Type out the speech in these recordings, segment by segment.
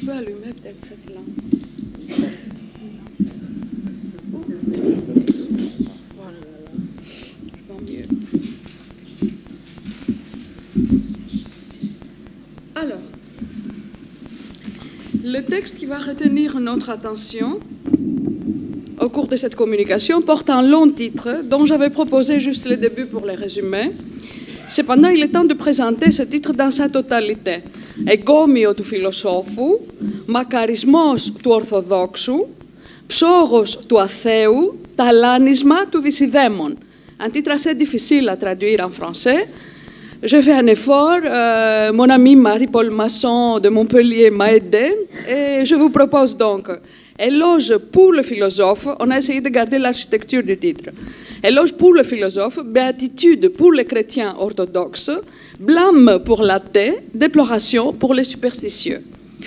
peux allumer peut-être cette lampe. Voilà, je vois mieux. Alors, le texte qui va retenir notre attention au cours de cette communication porte un long titre dont j'avais proposé juste le début pour le résumer. Cependant, il est temps de présenter ce titre dans sa totalité. Εγκόμιο του φιλοσόφου, μακαρισμός του Ορθοδόξου, ψώρος του αθέου, ταλάνισμα του δυσιδαίμων. Un titre assez difficile à traduire en français. Je fais un effort, mon ami Marie-Paul Masson de Montpellier m'a aidé et je vous propose donc éloge pour le philosophe, on a essayé de garder l'architecture du titre. Éloge pour le philosophe, béatitude pour les chrétiens orthodoxes, blâme pour l'athée, déploration pour les superstitieux.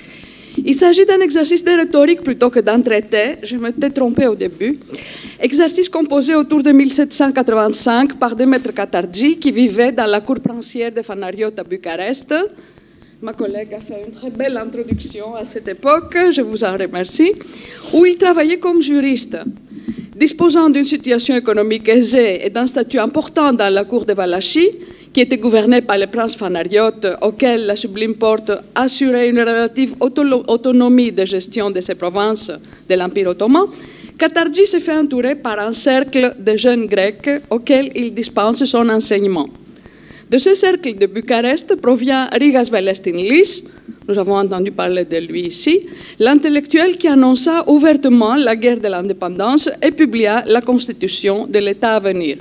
Il s'agit d'un exercice de rhétorique plutôt que d'un traité, je m'étais trompée au début, exercice composé autour de 1785 par Demetr Katargi qui vivait dans la cour princière de Fanariot à Bucarest. Ma collègue a fait une très belle introduction à cette époque, je vous en remercie, où il travaillait comme juriste. Disposant d'une situation économique aisée et d'un statut important dans la cour de Valachie, qui était gouvernée par le prince Fanariot, auquel la Sublime Porte assurait une relative autonomie de gestion de ces provinces de l'Empire ottoman, Katargi s'est fait entourer par un cercle de jeunes Grecs auxquels il dispense son enseignement. De ce cercle de Bucarest provient Rigas Velestin-Lis, nous avons entendu parler de lui ici, l'intellectuel qui annonça ouvertement la guerre de l'indépendance et publia la constitution de l'État à venir.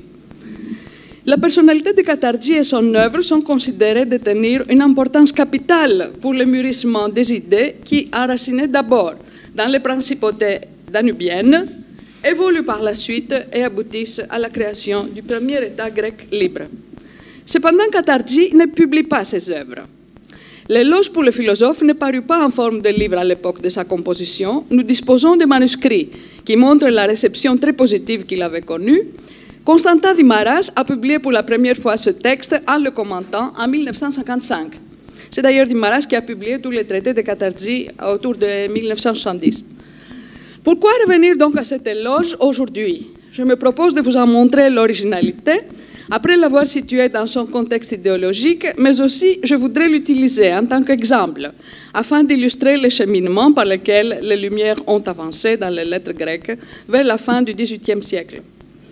La personnalité de Katargi et son œuvre sont considérées détenir une importance capitale pour le mûrissement des idées qui enracinaient d'abord dans les principautés danubiennes, évoluent par la suite et aboutissent à la création du premier État grec libre. Cependant, Katargi ne publie pas ses œuvres. L'éloge pour le philosophe ne parut pas en forme de livre à l'époque de sa composition. Nous disposons de manuscrits qui montrent la réception très positive qu'il avait connue. Constantin Dimaras a publié pour la première fois ce texte en le commentant en 1955. C'est d'ailleurs Dimaras qui a publié tous les traités de Katargi autour de 1970. Pourquoi revenir donc à cet éloge aujourd'hui? Je me propose de vous en montrer l'originalité, après l'avoir situé dans son contexte idéologique, mais aussi je voudrais l'utiliser en tant qu'exemple, afin d'illustrer le cheminement par lequel les Lumières ont avancé dans les lettres grecques vers la fin du XVIIIe siècle.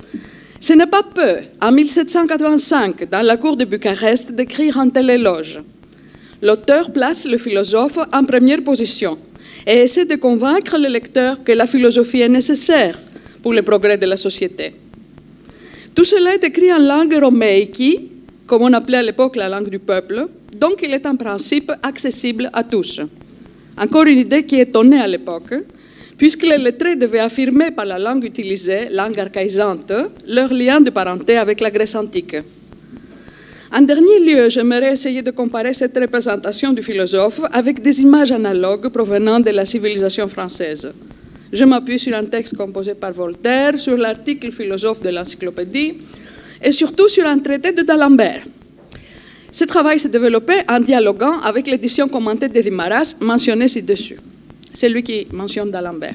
Ce n'est pas peu, en 1785, dans la cour de Bucarest, d'écrire un tel éloge. L'auteur place le philosophe en première position et essaie de convaincre le lecteur que la philosophie est nécessaire pour le progrès de la société. Tout cela est écrit en langue romaïque, comme on appelait à l'époque la langue du peuple, donc il est en principe accessible à tous. Encore une idée qui étonnait à l'époque, puisque les lettrés devaient affirmer par la langue utilisée, langue archaïsante, leur lien de parenté avec la Grèce antique. En dernier lieu, j'aimerais essayer de comparer cette représentation du philosophe avec des images analogues provenant de la civilisation française. Je m'appuie sur un texte composé par Voltaire, sur l'article philosophe de l'encyclopédie et surtout sur un traité de d'Alembert. Ce travail s'est développé en dialoguant avec l'édition commentée de Dimaras mentionnée ci-dessus. C'est lui qui mentionne d'Alembert.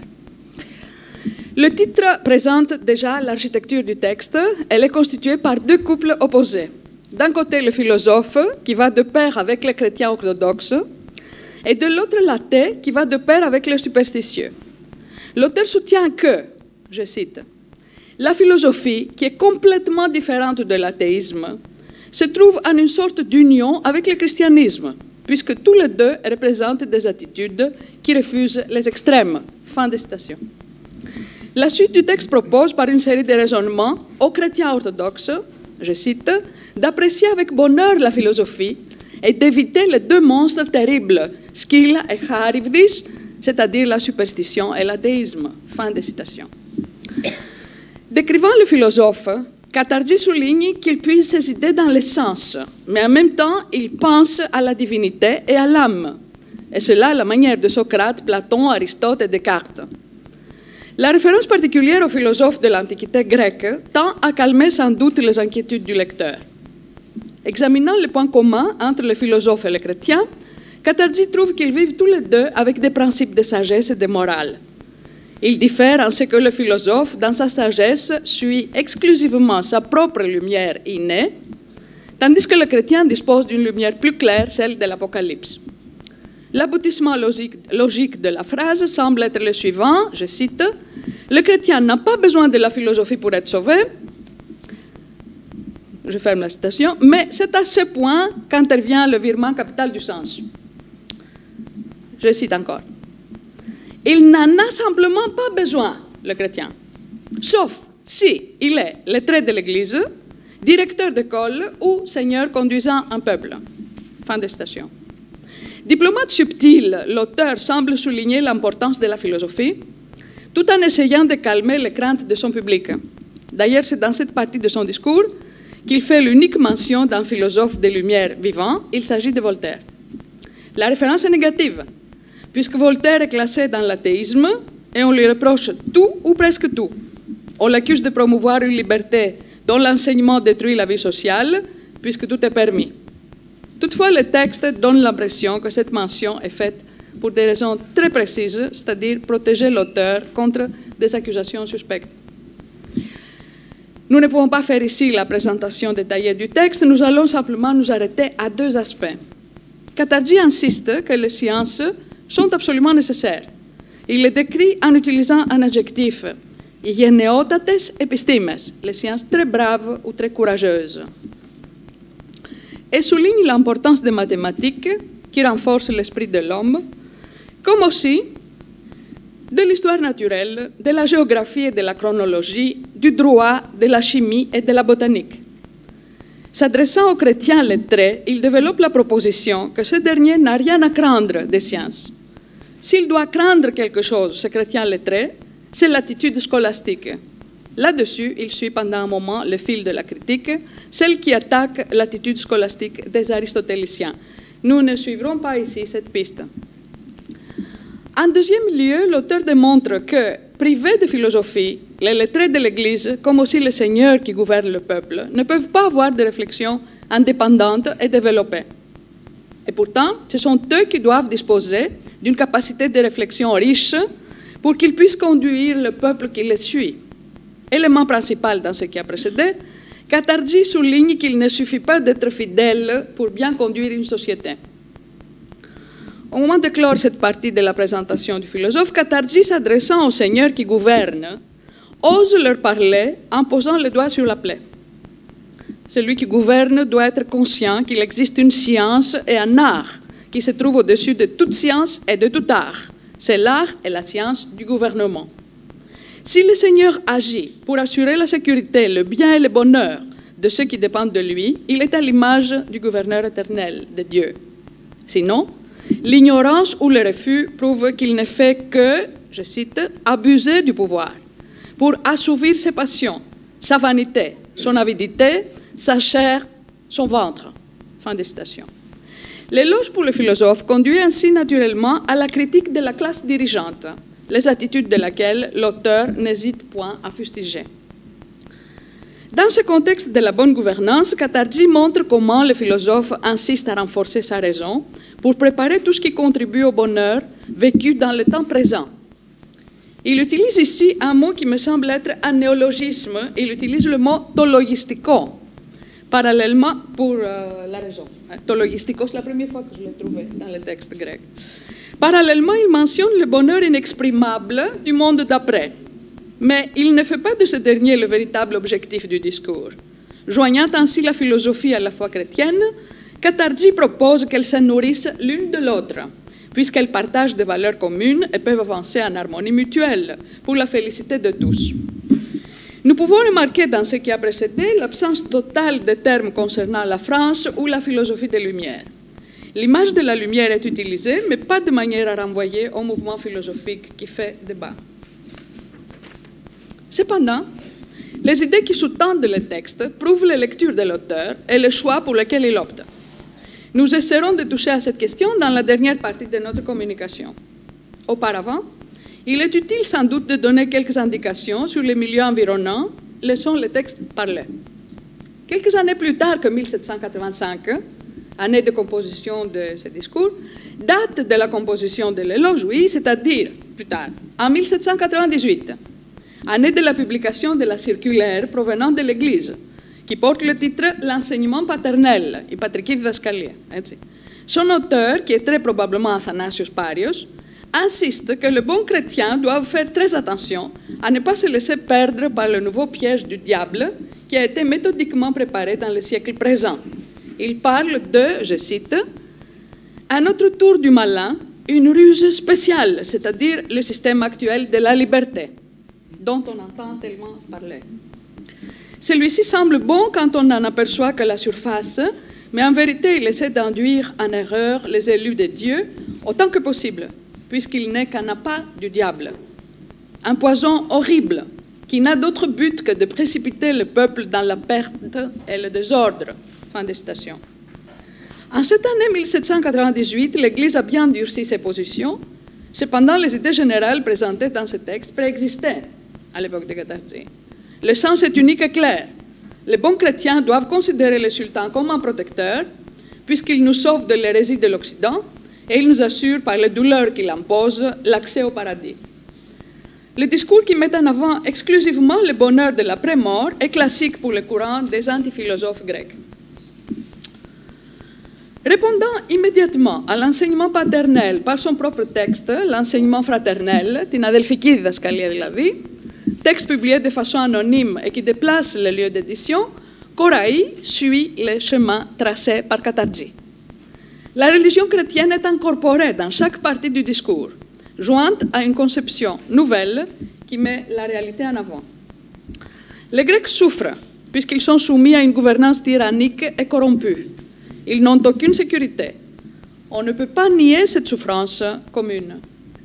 Le titre présente déjà l'architecture du texte. Elle est constituée par deux couples opposés. D'un côté, le philosophe, qui va de pair avec les chrétiens orthodoxes, et de l'autre, l'athée, qui va de pair avec les superstitieux. L'auteur soutient que, je cite, « La philosophie, qui est complètement différente de l'athéisme, se trouve en une sorte d'union avec le christianisme, puisque tous les deux représentent des attitudes qui refusent les extrêmes. » Fin de citation. La suite du texte propose, par une série de raisonnements, aux chrétiens orthodoxes, je cite, « d'apprécier avec bonheur la philosophie et d'éviter les deux monstres terribles, Scylla et Charybdis, c'est-à-dire la superstition et l'athéisme. » Fin de citation. Décrivant le philosophe, Katargi souligne qu'il puise ses idées dans les sens, mais en même temps, il pense à la divinité et à l'âme. Et cela à la manière de Socrate, Platon, Aristote et Descartes. La référence particulière aux philosophes de l'Antiquité grecque tend à calmer sans doute les inquiétudes du lecteur. Examinant les points communs entre les philosophes et les chrétiens, Katarzi trouve qu'ils vivent tous les deux avec des principes de sagesse et de morale. Ils diffèrent en ce que le philosophe, dans sa sagesse, suit exclusivement sa propre lumière innée, tandis que le chrétien dispose d'une lumière plus claire, celle de l'Apocalypse. L'aboutissement logique de la phrase semble être le suivant, je cite, « Le chrétien n'a pas besoin de la philosophie pour être sauvé », je ferme la citation, mais c'est à ce point qu'intervient le virement capital du sens. Je cite encore. Il n'en a simplement pas besoin, le chrétien, sauf si il est lettré de l'Église, directeur d'école ou seigneur conduisant un peuple. Fin de citation. Diplomate subtil, l'auteur semble souligner l'importance de la philosophie, tout en essayant de calmer les craintes de son public. D'ailleurs, c'est dans cette partie de son discours qu'il fait l'unique mention d'un philosophe des Lumières vivant, il s'agit de Voltaire. La référence est négative, puisque Voltaire est classé dans l'athéisme et on lui reproche tout ou presque tout. On l'accuse de promouvoir une liberté dont l'enseignement détruit la vie sociale, puisque tout est permis. Toutefois, le texte donne l'impression que cette mention est faite pour des raisons très précises, c'est-à-dire protéger l'auteur contre des accusations suspectes. Nous ne pouvons pas faire ici la présentation détaillée du texte, nous allons simplement nous arrêter à deux aspects. Katarzi insiste que les sciences sont absolument nécessaires. Il les décrit en utilisant un adjectif, « γενναιότατες επιστήμες », les sciences très braves ou très courageuses, et souligne l'importance des mathématiques qui renforcent l'esprit de l'homme, comme aussi de l'histoire naturelle, de la géographie et de la chronologie, du droit, de la chimie et de la botanique. S'adressant aux chrétiens lettrés, il développe la proposition que ce dernier n'a rien à craindre des sciences. S'il doit craindre quelque chose, ce chrétien lettré, c'est l'attitude scolastique. Là-dessus, il suit pendant un moment le fil de la critique, celle qui attaque l'attitude scolastique des aristotéliciens. Nous ne suivrons pas ici cette piste. En deuxième lieu, l'auteur démontre que, privés de philosophie, les lettrés de l'Église, comme aussi les seigneurs qui gouvernent le peuple, ne peuvent pas avoir de réflexion indépendante et développée. Et pourtant, ce sont eux qui doivent disposer d'une capacité de réflexion riche pour qu'ils puissent conduire le peuple qui les suit. Élément principal dans ce qui a précédé, Katarzi souligne qu'il ne suffit pas d'être fidèle pour bien conduire une société. Au moment de clore cette partie de la présentation du philosophe, Katarzi, s'adressant aux seigneurs qui gouvernent, ose leur parler en posant le doigt sur la plaie. Celui qui gouverne doit être conscient qu'il existe une science et un art qui se trouvent au-dessus de toute science et de tout art. C'est l'art et la science du gouvernement. Si le Seigneur agit pour assurer la sécurité, le bien et le bonheur de ceux qui dépendent de lui, il est à l'image du gouverneur éternel de Dieu. Sinon, l'ignorance ou le refus prouvent qu'il ne fait que, je cite, abuser du pouvoir pour assouvir ses passions, sa vanité, son avidité, sa chair, son ventre. Fin de citation. L'éloge pour le philosophe conduit ainsi naturellement à la critique de la classe dirigeante, les attitudes de laquelle l'auteur n'hésite point à fustiger. Dans ce contexte de la bonne gouvernance, Katarzi montre comment le philosophe insiste à renforcer sa raison pour préparer tout ce qui contribue au bonheur vécu dans le temps présent. Il utilise ici un mot qui me semble être un néologisme, il utilise le mot tologistico, parallèlement pour la raison. Tologistico, c'est la première fois que je l'ai trouvé dans le texte grec. Parallèlement, il mentionne le bonheur inexprimable du monde d'après, mais il ne fait pas de ce dernier le véritable objectif du discours. Joignant ainsi la philosophie à la foi chrétienne, Katarzi propose qu'elles se nourrissent l'une de l'autre, puisqu'elles partagent des valeurs communes et peuvent avancer en harmonie mutuelle pour la félicité de tous. Nous pouvons remarquer dans ce qui a précédé l'absence totale de termes concernant la France ou la philosophie des Lumières. L'image de la lumière est utilisée, mais pas de manière à renvoyer au mouvement philosophique qui fait débat. Cependant, les idées qui sous-tendent le texte prouvent la lecture de l'auteur et le choix pour lequel il opte. Nous essaierons de toucher à cette question dans la dernière partie de notre communication. Auparavant, il est utile sans doute de donner quelques indications sur les milieux environnants, laissant le texte parler. Quelques années plus tard que 1785, année de composition de ce discours, Date de la composition de l'éloge, oui, c'est-à-dire plus tard, en 1798, année de la publication de la circulaire provenant de l'Église, qui porte le titre « L'enseignement paternel », η πατρική διδασκαλία. Son auteur, qui est très probablement Athanasios Parios, insiste que le bon chrétien doit faire très attention à ne pas se laisser perdre par le nouveau piège du diable qui a été méthodiquement préparé dans le siècle présent. Il parle de, je cite, « un autre tour du malin, une ruse spéciale, c'est-à-dire le système actuel de la liberté, dont on entend tellement parler. Celui-ci semble bon quand on n'en aperçoit que la surface, mais en vérité, il essaie d'induire en erreur les élus de Dieu autant que possible, puisqu'il n'est qu'un appât du diable. Un poison horrible qui n'a d'autre but que de précipiter le peuple dans la perte et le désordre. » Fin de citation. En cette année 1798, l'Église a bien durci ses positions. Cependant, les idées générales présentées dans ce texte préexistaient à l'époque de Katarzi. Le sens est unique et clair. Les bons chrétiens doivent considérer le sultan comme un protecteur, puisqu'il nous sauve de l'hérésie de l'Occident et il nous assure, par les douleurs qu'il impose, l'accès au paradis. Le discours qui met en avant exclusivement le bonheur de l'après-mort est classique pour le courant des antiphilosophes grecs. Répondant immédiatement à l'enseignement paternel par son propre texte, l'enseignement fraternel, την αδελφική διδασκαλία δηλαδή, texte publié de façon anonyme et qui déplace le lieu d'édition, Koraï suit le chemin tracé par Katarzi. La religion chrétienne est incorporée dans chaque partie du discours, jointe à une conception nouvelle qui met la réalité en avant. Les Grecs souffrent puisqu'ils sont soumis à une gouvernance tyrannique et corrompue. Ils n'ont aucune sécurité. On ne peut pas nier cette souffrance commune.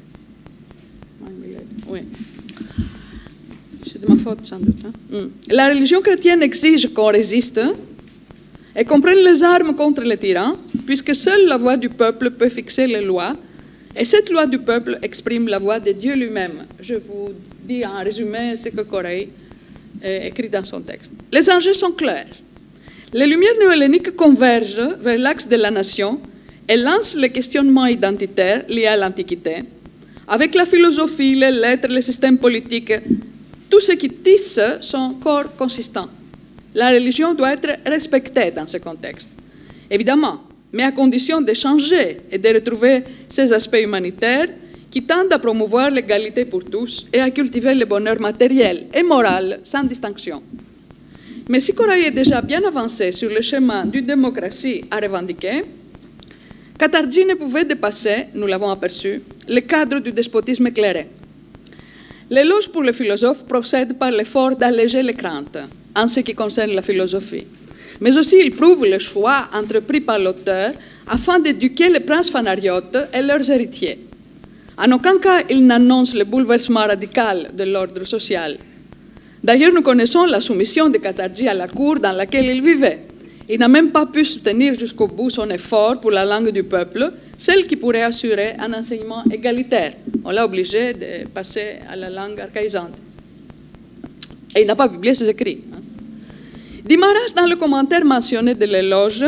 Oui. C'est de ma faute, sans doute. La religion chrétienne exige qu'on résiste et qu'on prenne les armes contre les tyrans, puisque seule la voix du peuple peut fixer les lois, et cette loi du peuple exprime la voix de Dieu lui-même. Je vous dis en résumé ce que Koraï écrit dans son texte. Les enjeux sont clairs. Les lumières néo-helléniques convergent vers l'axe de la nation et lancent les questionnements identitaires liés à l'Antiquité, avec la philosophie, les lettres, les systèmes politiques. Tout ce qui tisse son corps consistant. La religion doit être respectée dans ce contexte, évidemment, mais à condition de changer et de retrouver ces aspects humanitaires qui tendent à promouvoir l'égalité pour tous et à cultiver le bonheur matériel et moral sans distinction. Mais si Koraï est déjà bien avancé sur le chemin d'une démocratie à revendiquer, Katarzi ne pouvait dépasser, nous l'avons aperçu, le cadre du despotisme éclairé. L'éloge pour le philosophe procède par l'effort d'alléger les craintes en ce qui concerne la philosophie. Mais aussi, il prouve le choix entrepris par l'auteur afin d'éduquer les princes phanariotes et leurs héritiers. En aucun cas, il n'annonce le bouleversement radical de l'ordre social. D'ailleurs, nous connaissons la soumission de Katarzi à la cour dans laquelle il vivait. Il n'a même pas pu soutenir jusqu'au bout son effort pour la langue du peuple, celle qui pourrait assurer un enseignement égalitaire. On l'a obligé de passer à la langue archaïsante. Et il n'a pas publié ses écrits. Dimaras, dans le commentaire mentionné de l'éloge,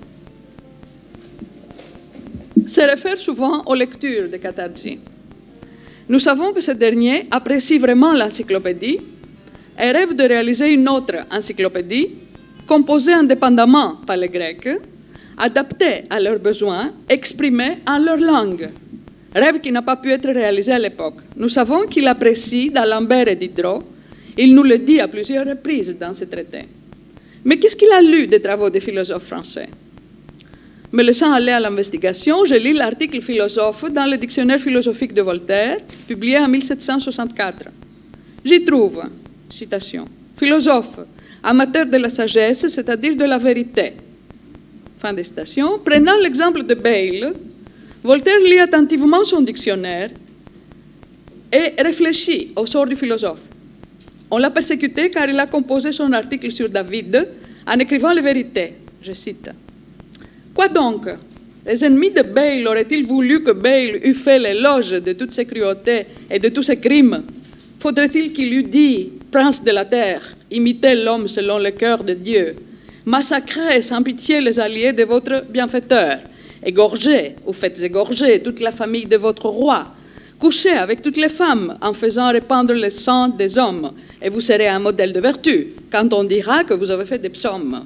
se réfère souvent aux lectures de Katarzi. Nous savons que ce dernier apprécie vraiment l'encyclopédie et rêve de réaliser une autre encyclopédie composée indépendamment par les Grecs, adaptée à leurs besoins, exprimée en leur langue. Rêve qui n'a pas pu être réalisé à l'époque. Nous savons qu'il apprécie d'Alembert et Diderot. Il nous le dit à plusieurs reprises dans ce traité. Mais qu'est-ce qu'il a lu des travaux des philosophes français? Me laissant aller à l'investigation, je lis l'article philosophe dans le dictionnaire philosophique de Voltaire, publié en 1764. J'y trouve, citation, philosophe, amateur de la sagesse, c'est-à-dire de la vérité. Fin de citation. Prenant l'exemple de Bayle, Voltaire lit attentivement son dictionnaire et réfléchit au sort du philosophe. On l'a persécuté car il a composé son article sur David en écrivant les vérités. Je cite. Quoi donc? Les ennemis de Bayle auraient-ils voulu que Bayle eût fait l'éloge de toutes ses cruautés et de tous ses crimes? Faudrait-il qu'il eût dit, prince de la terre, imitez l'homme selon le cœur de Dieu, massacrez sans pitié les alliés de votre bienfaiteur, Égorgez ou faites égorger toute la famille de votre roi. Couchez avec toutes les femmes en faisant répandre le sang des hommes, et vous serez un modèle de vertu quand on dira que vous avez fait des psaumes.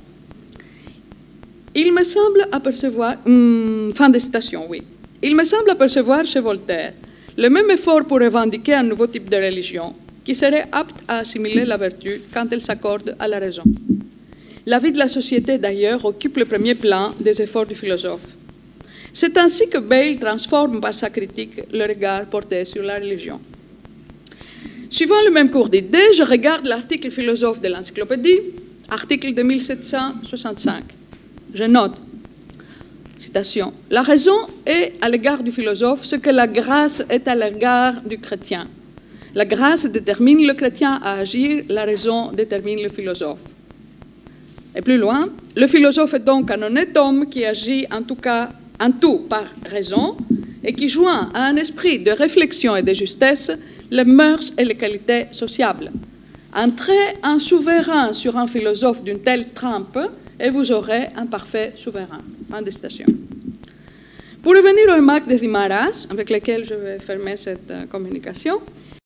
Il me semble apercevoir... fin de citation, oui. Il me semble apercevoir chez Voltaire le même effort pour revendiquer un nouveau type de religion qui serait apte à assimiler la vertu quand elle s'accorde à la raison. La vie de la société, d'ailleurs, occupe le premier plan des efforts du philosophe. C'est ainsi que Bayle transforme par sa critique le regard porté sur la religion. Suivant le même cours d'idées, je regarde l'article philosophe de l'encyclopédie, article de 1765. Je note, citation, « La raison est à l'égard du philosophe ce que la grâce est à l'égard du chrétien. La grâce détermine le chrétien à agir, la raison détermine le philosophe. » Et plus loin, « Le philosophe est donc un honnête homme qui agit en tout par raison et qui joint à un esprit de réflexion et de justesse les mœurs et les qualités sociables. Entrez un souverain sur un philosophe d'une telle trempe et vous aurez un parfait souverain. » Fin de citation. Pour revenir aux remarques de Dimaras, avec lesquelles je vais fermer cette communication,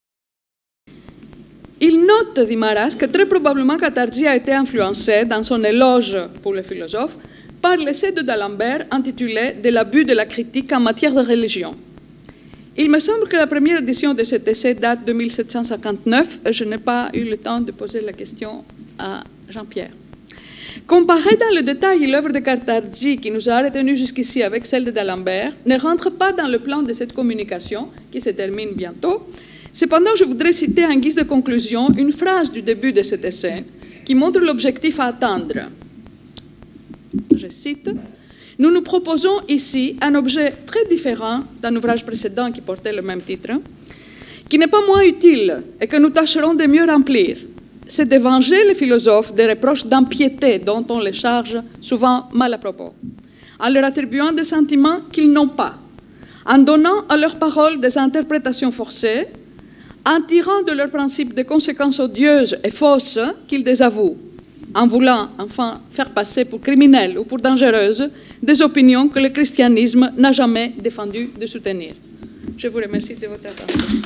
il note, Dimaras, que très probablement Katarzi a été influencé dans son éloge pour le philosophe par l'essai de d'Alembert intitulé « De l'abus de la critique en matière de religion ». Il me semble que la première édition de cet essai date de 1759 et je n'ai pas eu le temps de poser la question à Jean-Pierre. Comparer dans le détail l'œuvre de Katarzi qui nous a retenus jusqu'ici avec celle de d'Alembert ne rentre pas dans le plan de cette communication qui se termine bientôt. Cependant, je voudrais citer en guise de conclusion une phrase du début de cet essai qui montre l'objectif à atteindre. Je cite, « Nous nous proposons ici un objet très différent d'un ouvrage précédent qui portait le même titre, qui n'est pas moins utile et que nous tâcherons de mieux remplir. C'est de venger les philosophes des reproches d'impiété dont on les charge souvent mal à propos, en leur attribuant des sentiments qu'ils n'ont pas, en donnant à leurs paroles des interprétations forcées, en tirant de leurs principes des conséquences odieuses et fausses qu'ils désavouent, en voulant enfin faire passer pour criminelles ou pour dangereuses des opinions que le christianisme n'a jamais défendu de soutenir. » Je vous remercie de votre attention.